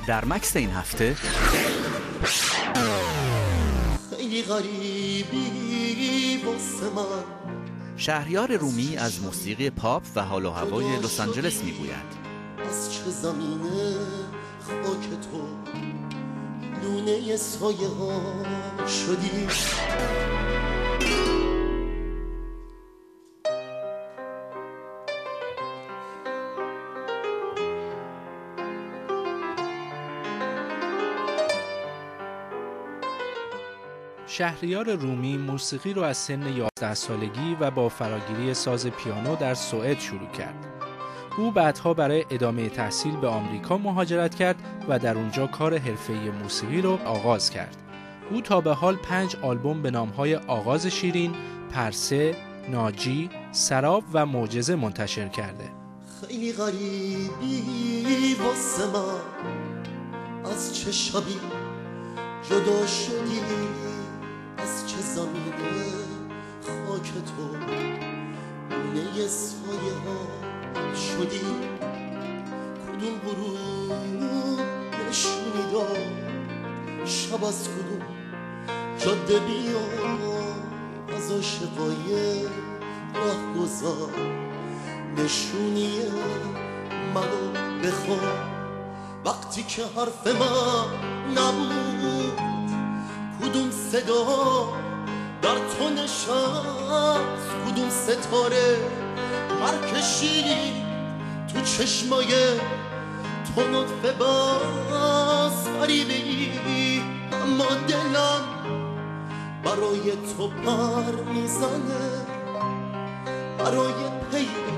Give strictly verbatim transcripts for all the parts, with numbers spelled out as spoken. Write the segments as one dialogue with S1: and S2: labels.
S1: در مکس این هفته
S2: خیلی غریبی واسه من.
S1: شهریار رومی از موسیقی پاپ و حال و هوای لس آنجلس میگوید.
S2: از چه زمینه خاک تو لونه سایه ها شدی.
S3: شهریار رومی موسیقی رو از سن یازده سالگی و با فراگیری ساز پیانو در سوئد شروع کرد. او بعدها برای ادامه تحصیل به آمریکا مهاجرت کرد و در اونجا کار حرفه‌ای موسیقی رو آغاز کرد. او تا به حال پنج آلبوم به نام‌های آغاز شیرین، پرسه، ناجی، سراب و معجزه منتشر کرده.
S2: خیلی غریبی واسه من، از چه شبی جدا شدی، از چه زمینه خاک تو لونه سایه ها شدی. کدوم غروب نشونی داد، شب از کدوم جاده بیا، از عاشقای راه گذار نشونی منو بخواه. وقتی که حرف من نبود، کدوم صدا در تو نشست، کدوم ستاره پرکشید تو چشمای تو نطفه باز غریبه ای. اما دلم برای تو پر میزنه، برای پیدا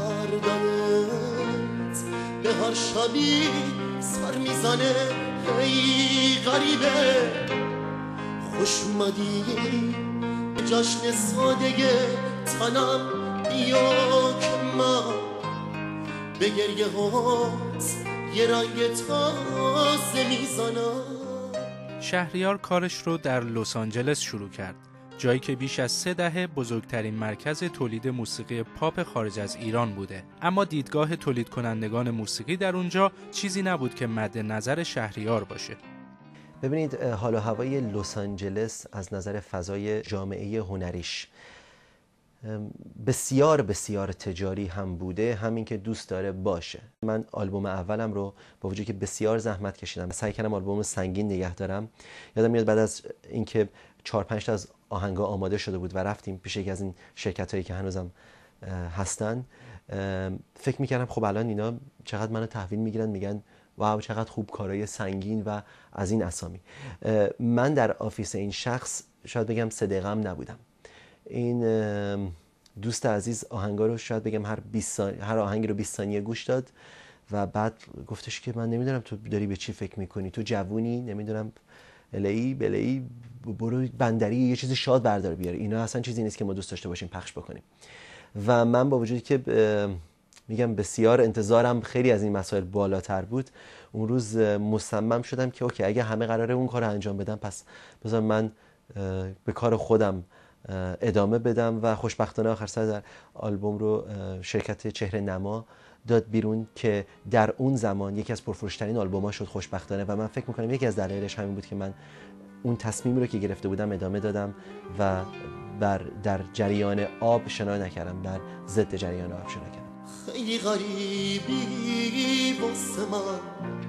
S2: کردنت به هر شبی سر میزنه. ای غریبه خوش اومدی به جشن ساده تنم، بیا که من به گریه هات یه رنگ تازه میزنم.
S3: شهریار کارش رو در لس آنجلس شروع کرد، جایی که بیش از سه دهه بزرگترین مرکز تولید موسیقی پاپ خارج از ایران بوده. اما دیدگاه تولید کنندگان موسیقی در اونجا چیزی نبود که مد نظر شهریار باشه.
S4: ببینید، حال و هوای لس آنجلس از نظر فضای جامعه هنریش بسیار بسیار تجاری هم بوده، همین که دوست داره باشه. من آلبوم اولم رو با وجودی که بسیار زحمت کشیدم، سعی کردم آلبوم سنگین نگه دارم. یادم میاد بعد از اینکه چهار پنج تا از آهنگا آماده شده بود و رفتیم پیش یکی از این شرکتایی که هنوزم هستن، فکر میکردم خب الان اینا چقدر منو تحویل میگیرن، میگن واو چقدر خوب، کارهای سنگین و از این اسامی. من در آفیس این شخص شاید بگم سه دقیقه‌ام نبودم. این دوست عزیز آهنگا رو شاید بگم هر بیست ثانیه، هر آهنگی رو بیست ثانیه گوش داد و بعد گفتش که من نمیدونم تو داری به چی فکر میکنی، تو جوونی، نمیدونم الهی بلهی، برو بندری یه چیز شاد بردار بیار، اینا اصلا چیزی نیست که ما دوست داشته باشیم پخش بکنیم. و من با وجودی که میگم بسیار انتظارم خیلی از این مسائل بالاتر بود، اون روز مصمم شدم که اوکی اگه همه قراره اون کار رو انجام بدم، پس بذار من به کار خودم ادامه بدم. و خوشبختانه آخر سر در آلبوم رو شرکت چهره نما داد بیرون که در اون زمان یکی از پرفروشترین آلبوم‌ها شد خوشبختانه. و من فکر می‌کنم یکی از دلایلش همین بود که من اون تصمیمی رو که گرفته بودم ادامه دادم و بر در جریان آب شنا نکردم، در ضد جریان آب شنا کردم.
S2: خیلی غریبی واسه من،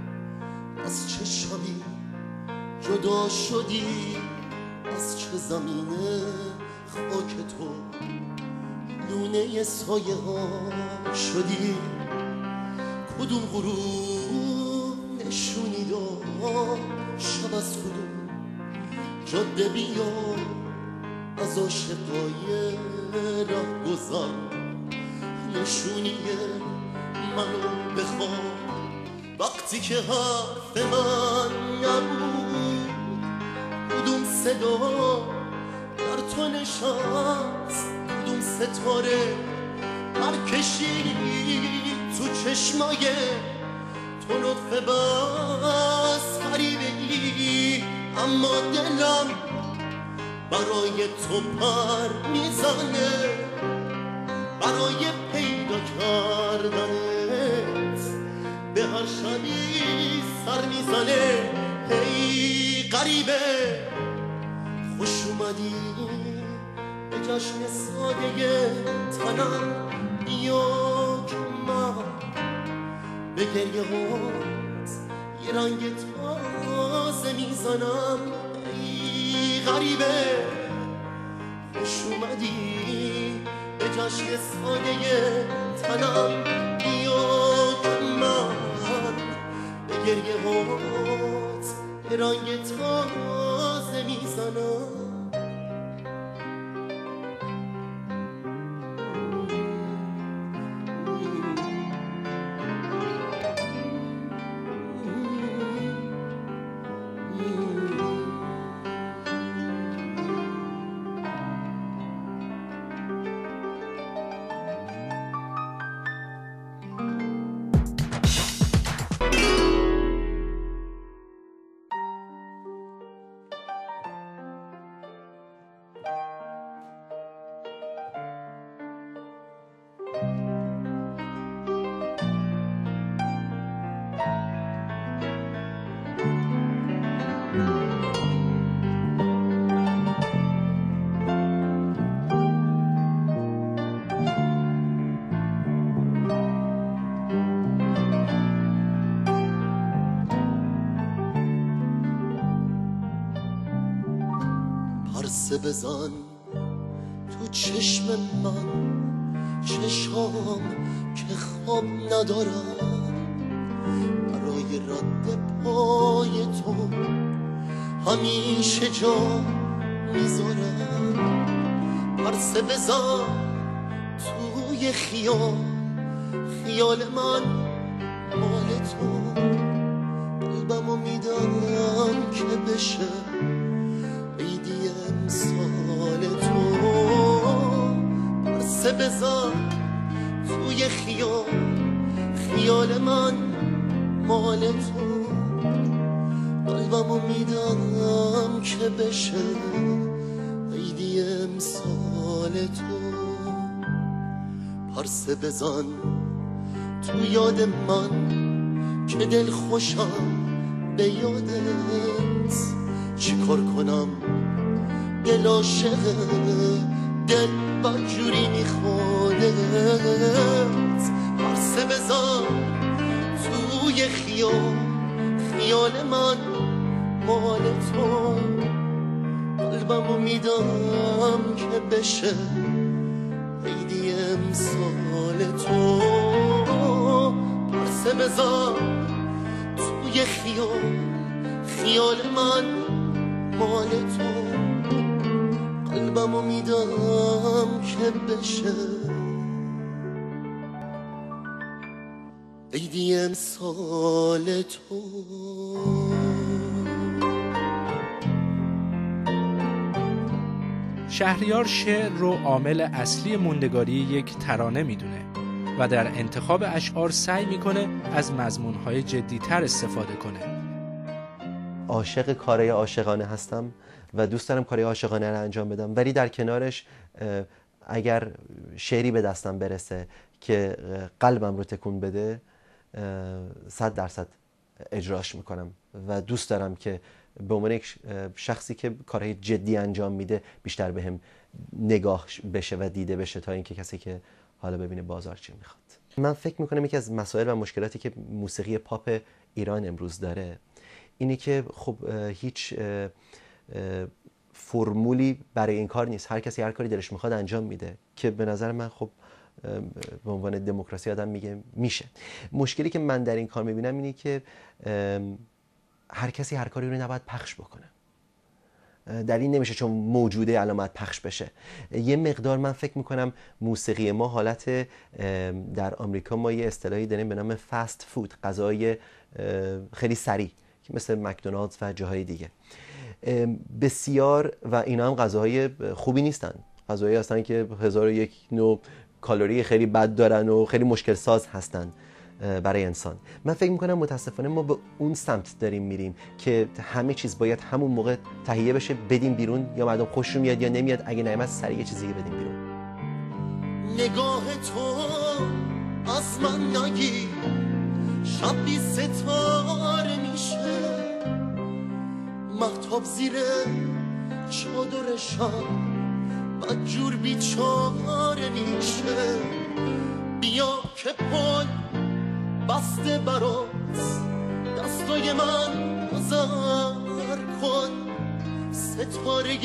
S2: از چه شبی جدا شدی، از چه زمینه خاک تو لونه سایه ها شدی. کدوم غروب نشونی داد، شب از کدوم جاده بیا، از عاشقای راه گذار نشونی منو بخواه. وقتی که حرف من نبود، کدوم صدا در تو نشست، کدوم ستاره پرکشید تو چشمای تو نطفه بس غریبه ای. اما دلم برای تو پر میزنه، برای پیدا کردنت به هر شبی سر میزنه هی غریبه خوش اومدی به جشن ساده تنم بیا که من به گریه هات یه رنگ تازه میزنم ای غریبه خوش اومدی به جشن ساده تنم بیا که من به گریه هات یه رنگ تازه میزنم پرسه بزن تو چشم من چشام که خواب ندارم برای رد پای تو همیشه جا میذارم پرسه بزن توی خیال خیال من مال تو قلبمو میدم که بشه سال تو پرسه بزن توی خیال خیال من مال تو قلبمو میدم که بشه عیدی امسال تو پرسه بزن تو یاد من که دل خوشم به یادت چیکار کنم دل عاشقه دل بدجوری میخوادت پرسه بزن توی خیال خیال من مال تو قلبمو میدم که بشه عیدی امسال تو پرسه بزن توی خیال خیال من مال تو قلبمو میدم که بشه عیدی امسال تو
S3: شهریار شعر رو عامل اصلی موندگاری یک ترانه میدونه و در انتخاب اشعار سعی میکنه از مضمونهای جدی‌تر استفاده کنه.
S4: عاشق کارهای عاشقانه هستم و دوست دارم کارهای عاشقانه رو انجام بدم، ولی در کنارش اگر شعری به دستم برسه که قلبم رو تکون بده صد درصد اجراش میکنم و دوست دارم که به عنوان یک شخصی که کارهای جدی انجام میده بیشتر به هم نگاه بشه و دیده بشه تا اینکه کسی که حالا ببینه بازار چی میخواد. من فکر میکنم یکی از مسائل و مشکلاتی که موسیقی پاپ ایران امروز داره اینه که خب هیچ فرمولی برای این کار نیست، هر کسی هر کاری دلش میخواد انجام میده که به نظر من خب به عنوان دموکراسی آدم میگه میشه. مشکلی که من در این کار میبینم اینه که هر کسی هر کاری رو نباید پخش بکنه. در این نمیشه چون موجوده علامت پخش بشه. یه مقدار من فکر میکنم موسیقی ما حالت در آمریکا ما یه اصطلاحی داریم به نام فست فود، غذای خیلی سریع که مثل مکدونالدز و جاهای دیگه بسیار، و اینا هم غذاهای خوبی نیستن، غذاهایی هستن که هزار و یک نوع کالری خیلی بد دارن و خیلی مشکل ساز هستن برای انسان. من فکر میکنم متاسفانه ما به اون سمت داریم میریم که همه چیز باید همون موقع تهیه بشه بدیم بیرون، یا مردم خوششون میاد یا نمیاد، اگه نمیاد سریع یه چیزی بدیم بیرون.
S2: نگاه تو از من نگی شب بی ستاره میشه خواب زیر چادرشان بدجور بیچاره میشه. بیا که پل بسته برات دستای من نظر کن. ستاره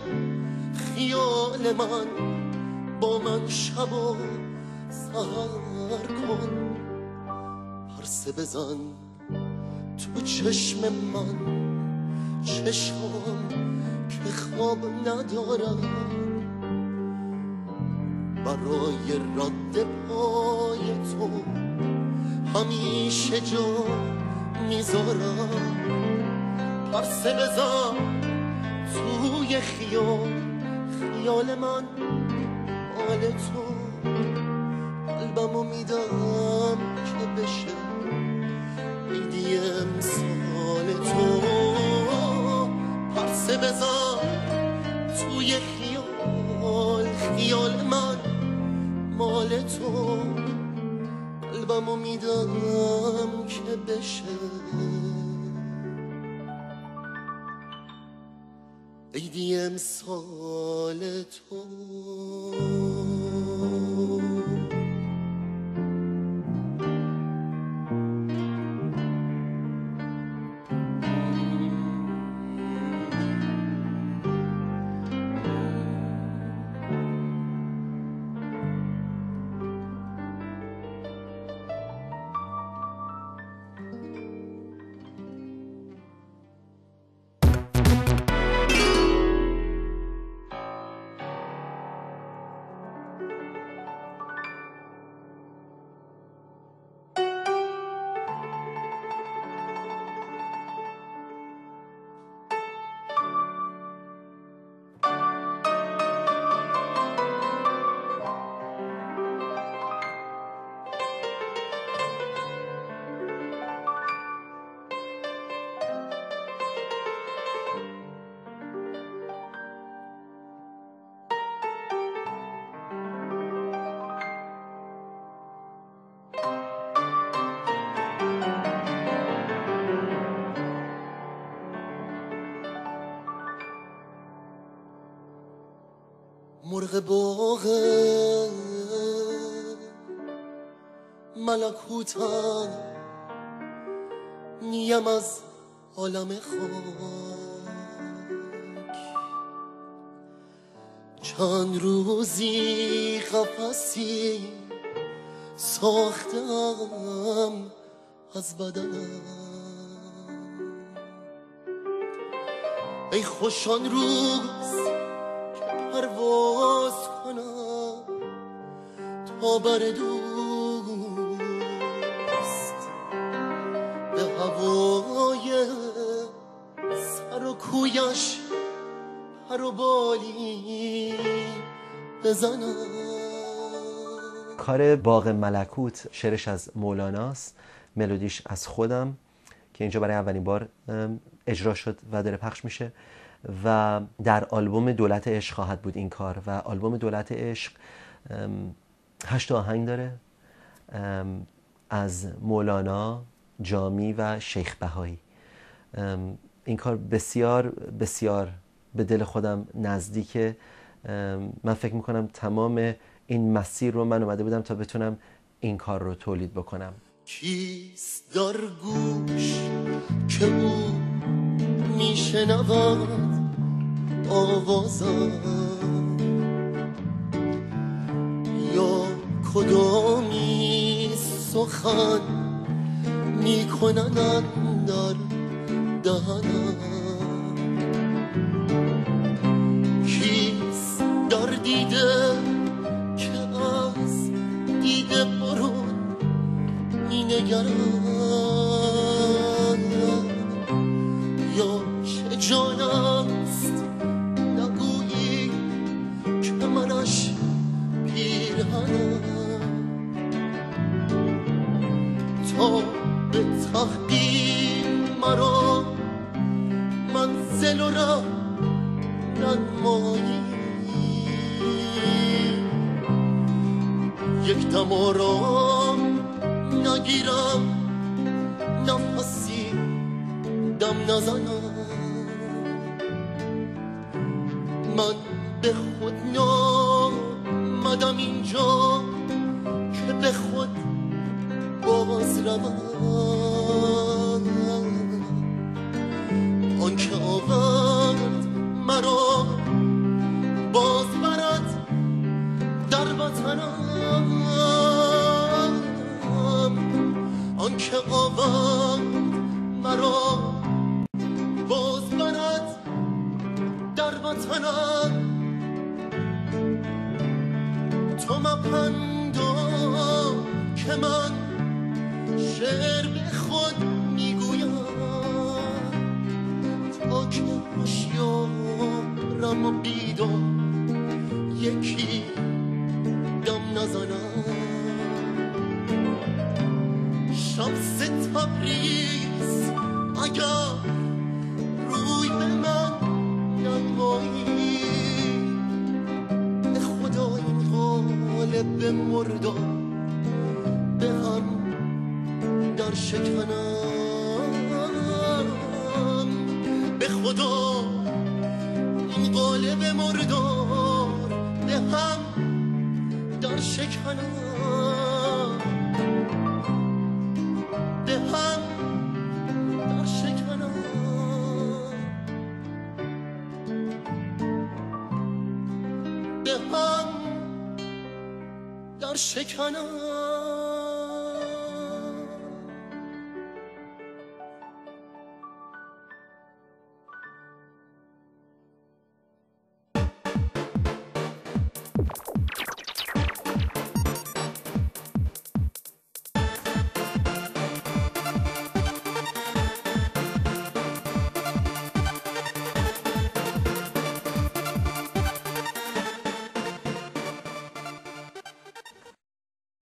S2: خیال من با من شب و سهر کن. پرسه بزن تو چشم من، چشم که خواب ندارم. برای رد پای تو همیشه جا میذارم. پرسه بزن توی خیال، خیال من مال تو. قلبمو میدم که بشه عیدی امسال تو. پرسه بزن توی خیال، خیال من مال تو. قلبمو میدم که بشه عیدی امسال تو. مرغ باغ ملکوتم، نیم از عالم خاک. چند روزی قفسی ساختم از بدنم. ای خوشان روز پرواز کنم تا بر دوست به هوای سر و کویش پر و بالی بزنم.
S4: کار باغ ملکوت شعرش از مولاناست، ملودیش از خودم که اینجا برای اولین بار اجرا شد و داره پخش میشه و در آلبوم دولت عشق خواهد بود این کار. و آلبوم دولت عشق هشت آهنگ داره از مولانا، جامی و شیخ بهایی. این کار بسیار بسیار به دل خودم نزدیکه. من فکر میکنم تمام این مسیر رو من اومده بودم تا بتونم این کار رو تولید بکنم.
S2: کیست در گوش که او میشنود آوازم، یا کدامی سخن میکنند در دهنم. کیست در دیده که از دیده برون مینگرد، یا چه جان است نگویی که منش پیرهنم. تا به تحقیق مرا منزل و ره ننمایی، یک دم آرام نگیرم، نفسی دم نزنم. آنجا که به خود باز روم، آن که آورد مرا باز برد در وطنم، آن که آورد مرا باز برد در وطنم. تو مپندا که من شعر به خود میگویم، تا که هوشیارم و بیدار یکی دم نزنم. شمس تبریز اگر روی به من نمایی، به خدا این قالب مردار به هم در شکنم، به خدا این قالب مردار به هم در شکنم، به هم در شکنم، به هم در شکنم.